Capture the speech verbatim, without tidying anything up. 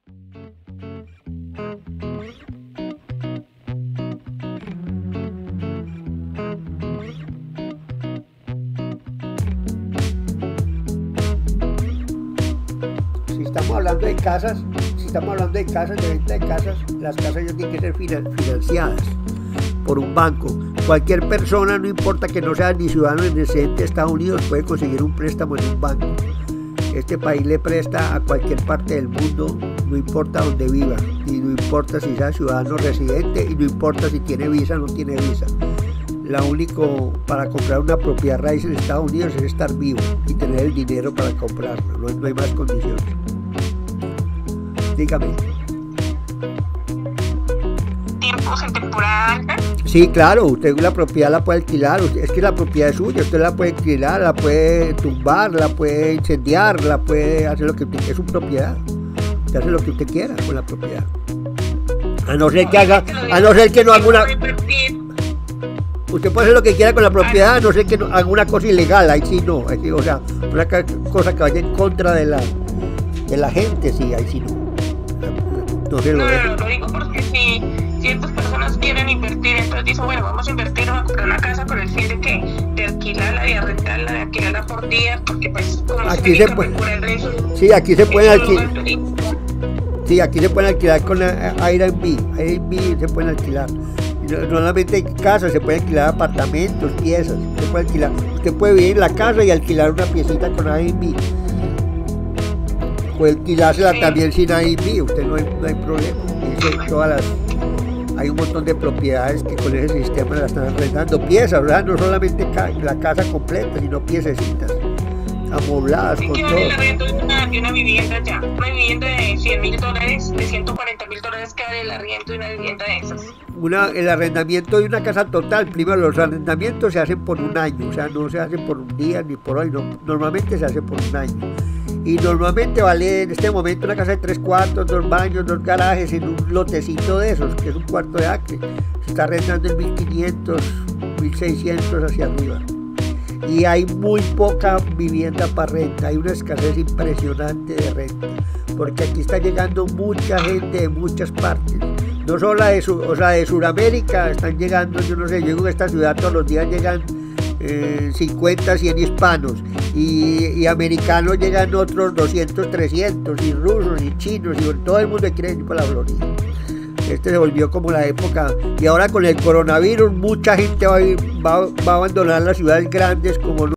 Si estamos hablando de casas, si estamos hablando de casas, de venta de casas, las casas ya tienen que ser financiadas por un banco. Cualquier persona, no importa que no sea ni ciudadano ni residente de Estados Unidos, puede conseguir un préstamo en un banco. Este país le presta a cualquier parte del mundo, no importa dónde viva, y no importa si sea ciudadano residente, y no importa si tiene visa o no tiene visa. Lo único para comprar una propiedad raíz en Estados Unidos es estar vivo y tener el dinero para comprarlo, no, no hay más condiciones. Dígame. ¿Tiempos en temporada alta? Sí, claro, usted la propiedad la puede alquilar, es que la propiedad es suya, usted la puede alquilar, la puede tumbar, la puede incendiar, la puede hacer lo que usted quiera, es su propiedad. Usted hace lo que usted quiera con la propiedad. A no ser que haga, a no ser que no haga una... Usted puede hacer lo que quiera con la propiedad, a no ser que no haga una cosa ilegal, ahí sí no, ahí sí, o sea, una cosa que vaya en contra de la, de la gente, sí, ahí sí no. No se lo No, no, lo digo porque si ciertas personas quieren invertir, entonces dicen, bueno, vamos a invertir, vamos a comprar una casa con el fin de que de alquilarla, de arrendarla, de alquilarla por día, porque pues como aquí se puede, sí, aquí se puede alquilar, sí, aquí se pueden alquilar con Airbnb, Airbnb se pueden alquilar. Normalmente en casas se pueden alquilar apartamentos, piezas, se puede alquilar. Usted puede vivir en la casa y alquilar una piecita con Airbnb. Puede alquilársela sí. También sin Airbnb, usted no hay, no hay problema. Todas las, hay un montón de propiedades que con ese sistema la están arrendando piezas, ¿verdad? No solamente la casa completa, sino piececitas amobladas. ¿Y qué vale el arriendo de una, de una vivienda ya? Una vivienda de cien mil dólares, de ciento cuarenta mil dólares, ¿qué vale el arriendo de una vivienda de esas? Una, el arrendamiento de una casa total, primero los arrendamientos se hacen por un año, o sea, no se hacen por un día ni por hoy, no, normalmente se hace por un año. Y normalmente vale en este momento una casa de tres cuartos, dos baños, dos garajes en un lotecito de esos, que es un cuarto de acre. Se está arrendando en mil quinientos, mil seiscientos hacia arriba. Y hay muy poca vivienda para renta, hay una escasez impresionante de renta, porque aquí está llegando mucha gente de muchas partes. No solo de, o sea, de Sudamérica están llegando, yo no sé, yo digo que esta ciudad todos los días llegan eh, cincuenta, cien hispanos y, y americanos llegan otros doscientos, trescientos y rusos y chinos y todo el mundo quiere ir para la Florida. Este se volvió como la época y ahora con el coronavirus mucha gente va a, va, va a abandonar las ciudades grandes como